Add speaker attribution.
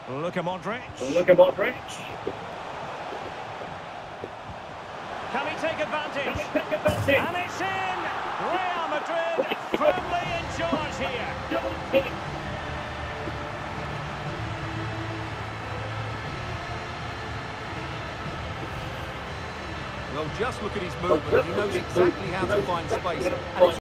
Speaker 1: Luka Modric. Can he take advantage? And it's in! Real Madrid firmly in charge here.
Speaker 2: Well, just look at his movement. He knows exactly how to find space. And it's